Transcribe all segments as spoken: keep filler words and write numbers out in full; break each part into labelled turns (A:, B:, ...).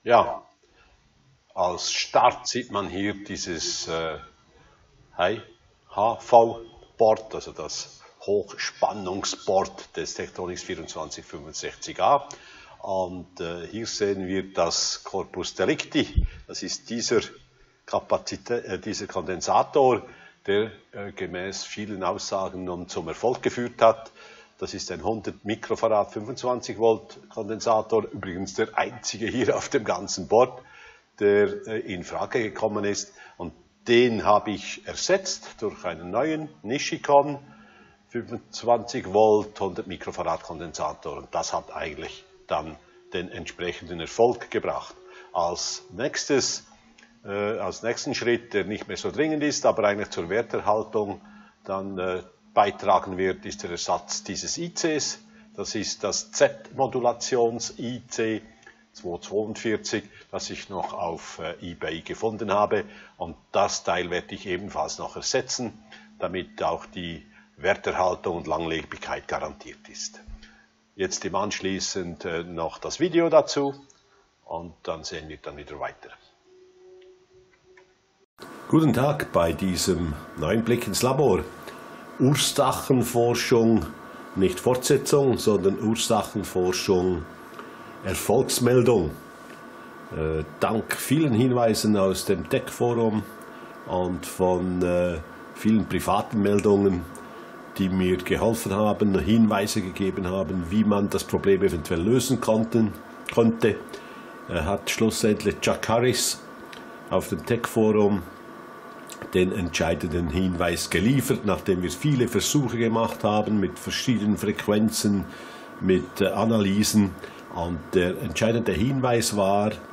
A: Ja, als Start sieht man hier dieses äh, H V-Board, also das Hochspannungsboard des Tektronix vierundzwanzig fünfundsechzig A. Und äh, hier sehen wir das Corpus Delicti, das ist dieser, Kapazität, äh, dieser Kondensator, der äh, gemäß vielen Aussagen nun zum Erfolg geführt hat. Das ist ein hundert Mikrofarad fünfundzwanzig Volt Kondensator, übrigens der einzige hier auf dem ganzen Board, der äh, in Frage gekommen ist. Und den habe ich ersetzt durch einen neuen Nichicon fünfundzwanzig Volt hundert Mikrofarad Kondensator. Und das hat eigentlich dann den entsprechenden Erfolg gebracht. Als nächstes, äh, als nächsten Schritt, der nicht mehr so dringend ist, aber eigentlich zur Werterhaltung dann äh, beitragen wird, ist der Ersatz dieses I Cs. Das ist das Z-Modulations-I C zweihundertzweiundvierzig, das ich noch auf äh, eBay gefunden habe. Und das Teil werde ich ebenfalls noch ersetzen, damit auch die Werterhaltung und Langlebigkeit garantiert ist. Jetzt im Anschließend äh, noch das Video dazu und dann sehen wir dann wieder weiter.
B: Guten Tag bei diesem neuen Blick ins Labor. Ursachenforschung, nicht Fortsetzung, sondern Ursachenforschung, Erfolgsmeldung. Äh, dank vielen Hinweisen aus dem Tech-Forum und von äh, vielen privaten Meldungen, die mir geholfen haben, Hinweise gegeben haben, wie man das Problem eventuell lösen konnten, konnte, äh, hat schlussendlich Chuck Harris auf dem Tech-Forum den entscheidenden Hinweis geliefert, nachdem wir viele Versuche gemacht haben mit verschiedenen Frequenzen, mit äh, Analysen. Und der entscheidende Hinweis war, äh,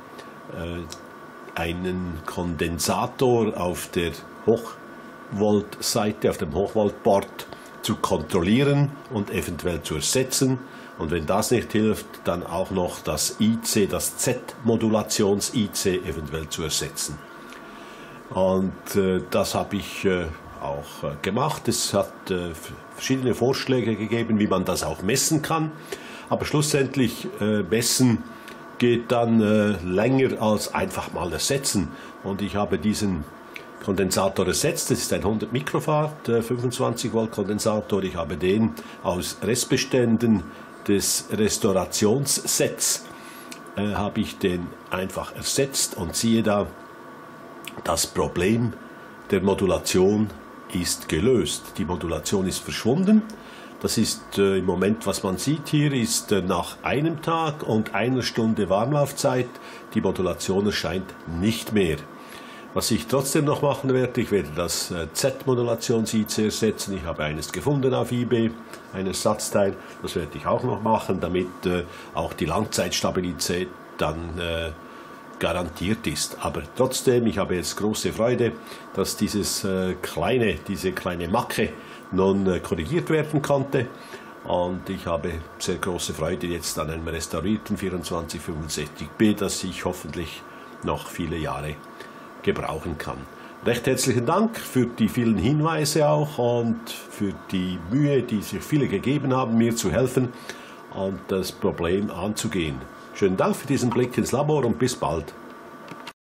B: einen Kondensator auf der Hochvoltseite, auf dem Hochvoltboard zu kontrollieren und eventuell zu ersetzen. Und wenn das nicht hilft, dann auch noch das I C, das Z-Modulations-I C eventuell zu ersetzen. Und äh, das habe ich äh, auch äh, gemacht. Es hat äh, verschiedene Vorschläge gegeben, wie man das auch messen kann. Aber schlussendlich äh, messen geht dann äh, länger als einfach mal ersetzen. Und ich habe diesen Kondensator ersetzt. Das ist ein hundert Mikrofarad äh, fünfundzwanzig Volt Kondensator. Ich habe den aus Restbeständen des Restaurationssets äh, habe ich den einfach ersetzt und siehe da, das Problem der Modulation ist gelöst. Die Modulation ist verschwunden. Das ist äh, im Moment, was man sieht hier, ist äh, nach einem Tag und einer Stunde Warmlaufzeit. Die Modulation erscheint nicht mehr. Was ich trotzdem noch machen werde, ich werde das äh, Z-Modulations-I C ersetzen. Ich habe eines gefunden auf eBay, ein Ersatzteil. Das werde ich auch noch machen, damit äh, auch die Langzeitstabilität dann äh, garantiert ist. Aber trotzdem, ich habe jetzt große Freude, dass dieses äh, kleine, diese kleine Macke nun äh, korrigiert werden konnte. Und ich habe sehr große Freude jetzt an einem restaurierten vierundzwanzig fünfundsechzig B, das ich hoffentlich noch viele Jahre gebrauchen kann. Recht herzlichen Dank für die vielen Hinweise auch und für die Mühe, die sich viele gegeben haben, mir zu helfen und das Problem anzugehen. Schönen Dank für diesen Blick ins Labor und bis bald.